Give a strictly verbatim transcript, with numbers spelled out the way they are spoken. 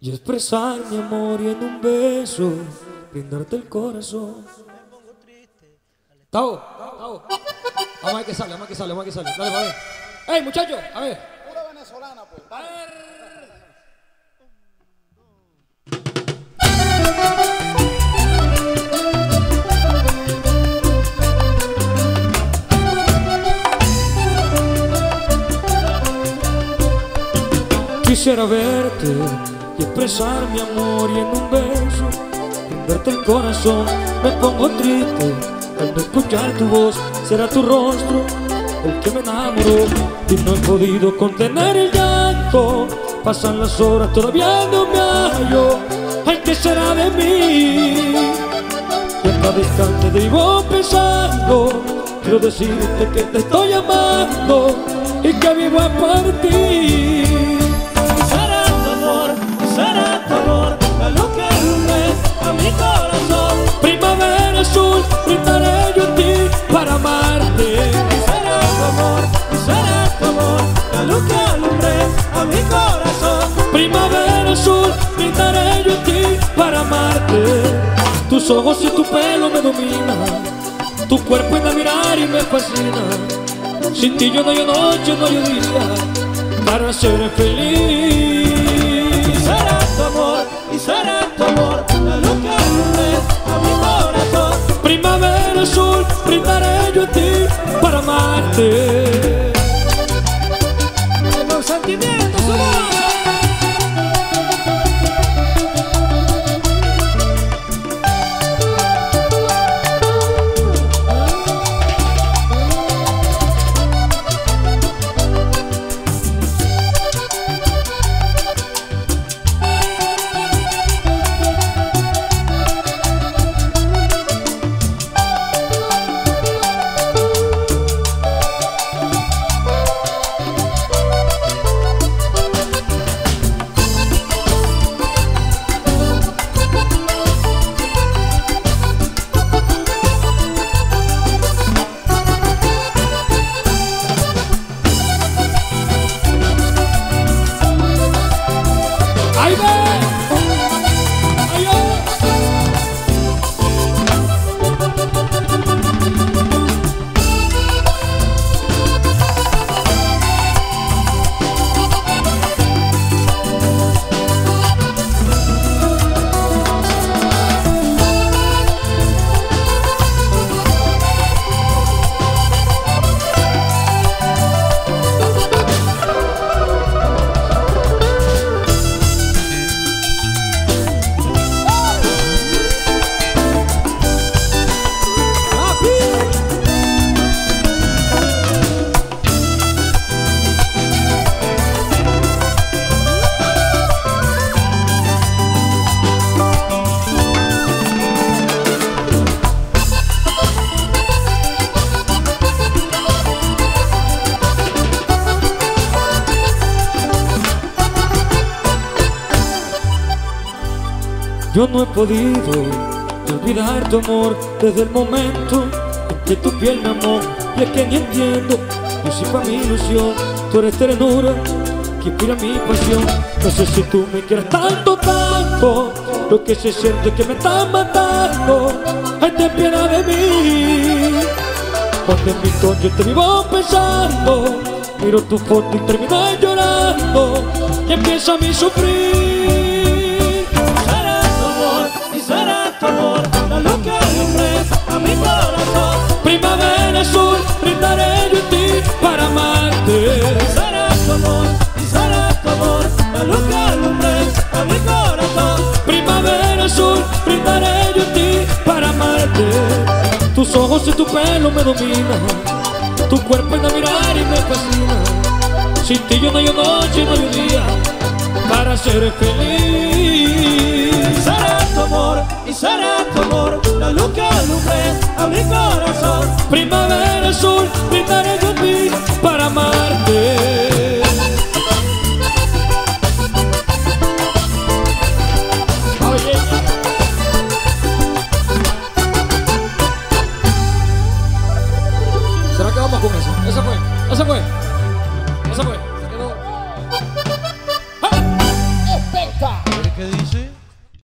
Y expresar mi amor y en un beso brindarte el corazón. Tavo, Tavo, vamos a ver que sale, vamos a ver que sale, vamos a ver que sale. Dale, a ver. ¡Ey, muchachos! A ver. Pura venezolana, pues. A ver. Quisiera verte y expresar mi amor y en un beso brindarte el corazón. Me pongo triste al no escuchar tu voz, será tu rostro el que me enamoró y no he podido contener el llanto. Pasan las horas, todavía no me hallo. Ay, ¿qué será de mí? Y a cada instante te vivo pensando. Quiero decirte que te estoy amando y que vivo por ti. Será tu amor, la luz que alumbres a mi corazón. Primavera azul, brindaré yo a ti para amarte. Será tu amor, será tu amor, la luz que alumbres a mi corazón. Primavera azul, brindaré yo a ti para amarte. Tus ojos y tu pelo me dominan, tu cuerpo en la mirar y me fascina. Sin ti yo no hay noche, no hay día para ser feliz. Será tu amor, y será tu amor, la luz que alumbres a mi corazón. Primavera azul, brindaré yo a ti para amarte. Con sentimiento, su voz. Yo no he podido olvidar tu amor desde el momento en que tu piel me amó. Y es que ni entiendo, yo soy para mi ilusión, tú eres ternura que inspira mi pasión. No sé si tú me quieres tanto, tanto, lo que se siente es que me estás matando. Ay, ten piedad de mí, cuando en mi coche te vivo pensando. Miro tu foto y termino llorando y empieza a mi sufrir. Será tu amor, la luz que alumbres a mi corazón. Primavera azul, brindaré yo a ti para amarte. Será tu amor, y será tu amor, la luz que alumbres a mi corazón. Primavera azul, brindaré yo a ti para amarte. Tus ojos y tu pelo me dominan, tu cuerpo en la mirar y me fascina. Sin ti yo no hay noche, no hay día para ser feliz. Será tu amor, y será tu amor, la luz que alumbres a mi corazón. Primavera azul, brindaré yo a ti para amarte. Oye. ¿Será que vamos con eso? Esa fue, esa fue, esa fue. Se quedó. ¡Ah! Especta. ¿Qué dice?